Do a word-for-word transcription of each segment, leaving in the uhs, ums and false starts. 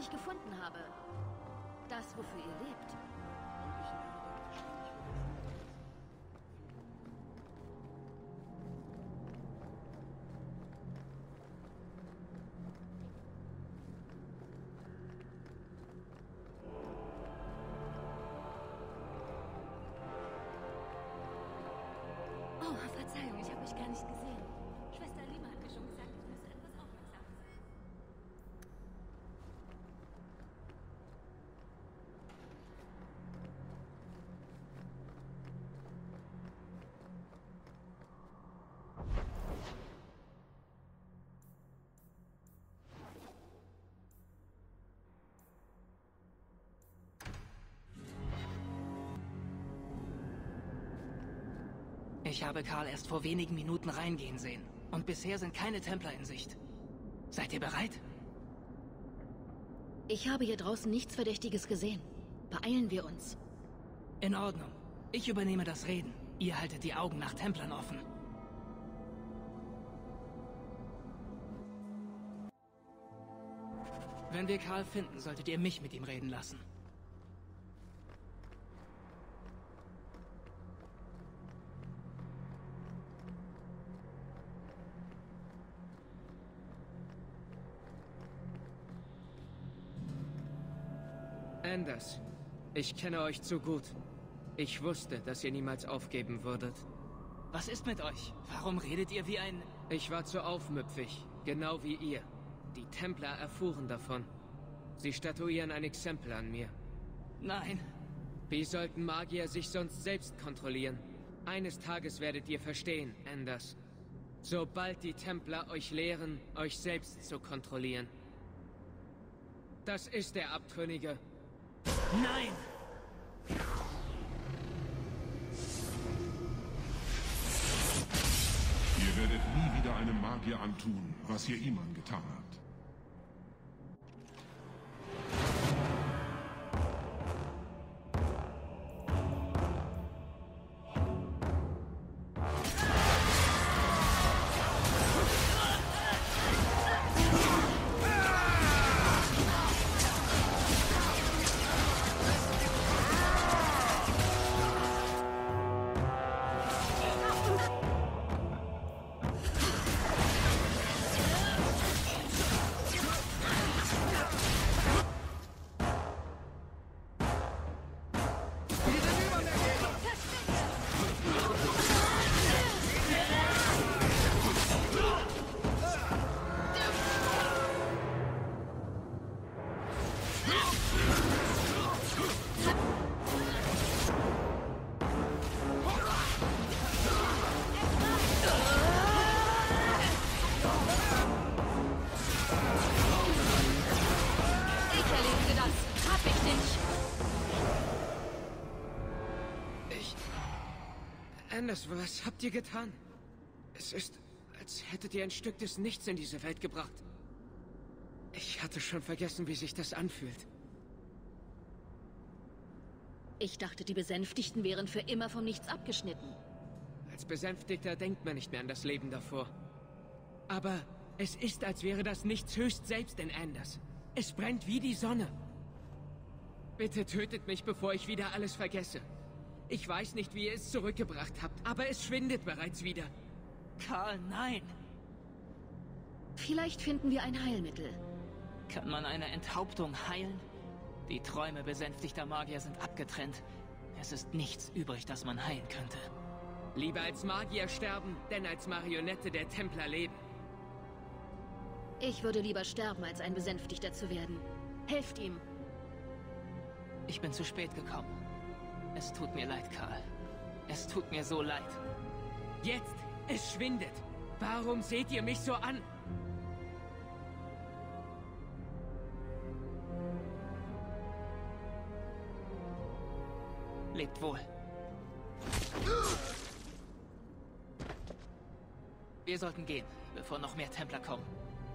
ich gefunden habe. Das, wofür ihr lebt. Oh, Verzeihung, ich habe euch gar nicht gesehen. Schwester Lima hat mir schon gesagt, ich müsse etwas aufmerksam sein. Ich habe Karl erst vor wenigen Minuten reingehen sehen. Und bisher sind keine Templer in Sicht. Seid ihr bereit? Ich habe hier draußen nichts Verdächtiges gesehen. Beeilen wir uns. In Ordnung. Ich übernehme das Reden. Ihr haltet die Augen nach Templern offen. Wenn wir Karl finden, solltet ihr mich mit ihm reden lassen. Anders, ich kenne euch zu gut. Ich wusste, dass ihr niemals aufgeben würdet. Was ist mit euch? Warum redet ihr wie ein... Ich war zu aufmüpfig, genau wie ihr. Die Templer erfuhren davon. Sie statuieren ein Exempel an mir. Nein. Wie sollten Magier sich sonst selbst kontrollieren? Eines Tages werdet ihr verstehen, Anders. Sobald die Templer euch lehren, euch selbst zu kontrollieren. Das ist der Abtrünnige. Nein! Ihr werdet nie wieder einem Magier antun, was ihr ihm angetan habt. Anders, was habt ihr getan? Es ist, als hättet ihr ein Stück des Nichts in diese Welt gebracht. Ich hatte schon vergessen, wie sich das anfühlt. Ich dachte, die Besänftigten wären für immer vom Nichts abgeschnitten. Als Besänftigter denkt man nicht mehr an das Leben davor. Aber es ist, als wäre das Nichts höchst selbst in Anders. Es brennt wie die Sonne. Bitte tötet mich, bevor ich wieder alles vergesse. Ich weiß nicht, wie ihr es zurückgebracht habt, aber es schwindet bereits wieder. Karl, nein! Vielleicht finden wir ein Heilmittel. Kann man eine Enthauptung heilen? Die Träume besänftigter Magier sind abgetrennt. Es ist nichts übrig, das man heilen könnte. Lieber als Magier sterben, denn als Marionette der Templer leben. Ich würde lieber sterben, als ein Besänftigter zu werden. Helft ihm! Ich bin zu spät gekommen. Es tut mir leid, Karl. Es tut mir so leid. Jetzt! Es schwindet! Warum seht ihr mich so an? Lebt wohl. Wir sollten gehen, bevor noch mehr Templer kommen.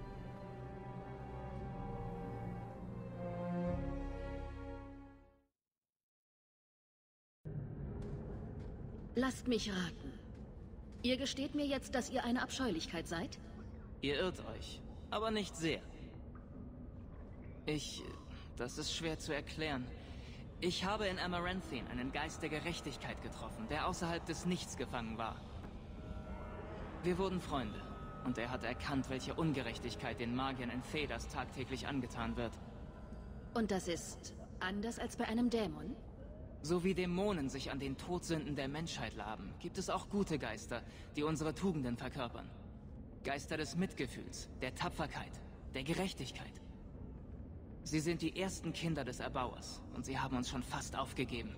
Lasst mich raten. Ihr gesteht mir jetzt, dass ihr eine Abscheulichkeit seid? Ihr irrt euch, aber nicht sehr. Ich das ist schwer zu erklären. Ich habe in Amaranthine einen Geist der Gerechtigkeit getroffen, der außerhalb des Nichts gefangen war. Wir wurden Freunde, und er hat erkannt, welche Ungerechtigkeit den Magiern in Thedas tagtäglich angetan wird. Und das ist anders als bei einem Dämon? So wie Dämonen sich an den Todsünden der Menschheit laben, gibt es auch gute Geister, die unsere Tugenden verkörpern. Geister des Mitgefühls, der Tapferkeit, der Gerechtigkeit. Sie sind die ersten Kinder des Erbauers, und sie haben uns schon fast aufgegeben.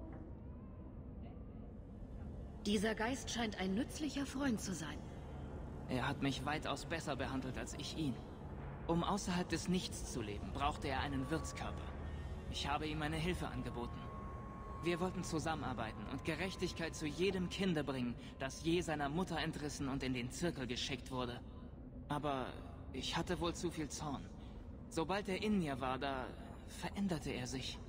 Dieser Geist scheint ein nützlicher Freund zu sein. Er hat mich weitaus besser behandelt als ich ihn. Um außerhalb des Nichts zu leben, brauchte er einen Wirtskörper. Ich habe ihm meine Hilfe angeboten. Wir wollten zusammenarbeiten und Gerechtigkeit zu jedem Kinde bringen, das je seiner Mutter entrissen und in den Zirkel geschickt wurde. Aber ich hatte wohl zu viel Zorn. Sobald er in mir war, da veränderte er sich.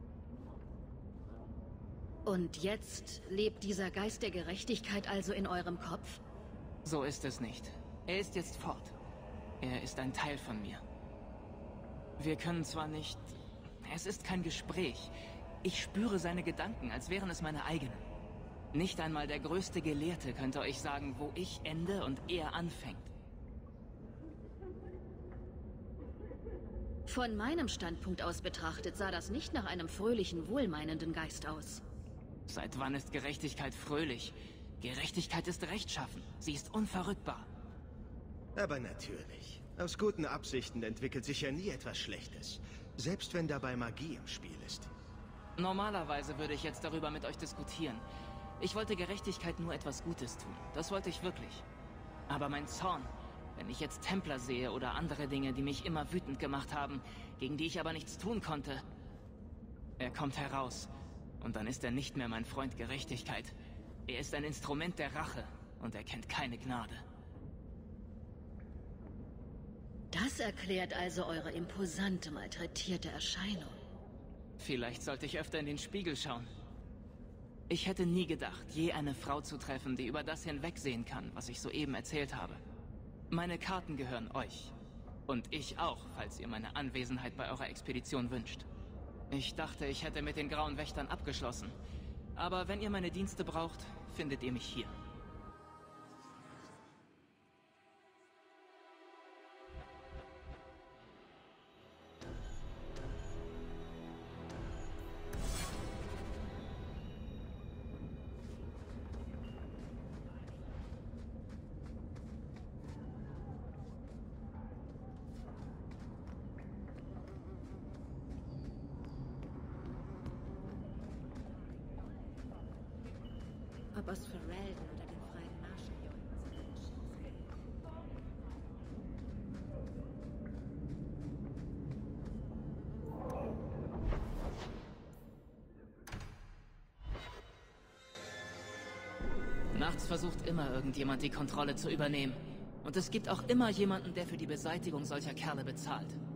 Und jetzt lebt dieser Geist der Gerechtigkeit also in eurem Kopf? So ist es nicht. Er ist jetzt fort. Er ist ein Teil von mir. Wir können zwar nicht... Es ist kein Gespräch. Ich spüre seine Gedanken, als wären es meine eigenen. Nicht einmal der größte Gelehrte könnte euch sagen, wo ich ende und er anfängt. Von meinem Standpunkt aus betrachtet sah das nicht nach einem fröhlichen, wohlmeinenden Geist aus. Seit wann ist Gerechtigkeit fröhlich? Gerechtigkeit ist rechtschaffen. Sie ist unverrückbar. Aber natürlich. Aus guten Absichten entwickelt sich ja nie etwas Schlechtes. Selbst wenn dabei Magie im Spiel ist. Normalerweise würde ich jetzt darüber mit euch diskutieren. Ich wollte Gerechtigkeit nur etwas Gutes tun. Das wollte ich wirklich. Aber mein Zorn, wenn ich jetzt Templer sehe oder andere Dinge, die mich immer wütend gemacht haben, gegen die ich aber nichts tun konnte, er kommt heraus. Und dann ist er nicht mehr mein Freund Gerechtigkeit. Er ist ein Instrument der Rache und er kennt keine Gnade. Das erklärt also eure imposante, malträtierte Erscheinung. Vielleicht sollte ich öfter in den Spiegel schauen. Ich hätte nie gedacht, je eine Frau zu treffen, die über das hinwegsehen kann, was ich soeben erzählt habe. Meine Karten gehören euch. Und ich auch, falls ihr meine Anwesenheit bei eurer Expedition wünscht. Ich dachte, ich hätte mit den Grauen Wächtern abgeschlossen. Aber wenn ihr meine Dienste braucht, findet ihr mich hier. Ob aus Ferelden oder den freien Marschen hier unten sind Menschen. Nachts versucht immer irgendjemand die Kontrolle zu übernehmen. Und es gibt auch immer jemanden, der für die Beseitigung solcher Kerle bezahlt.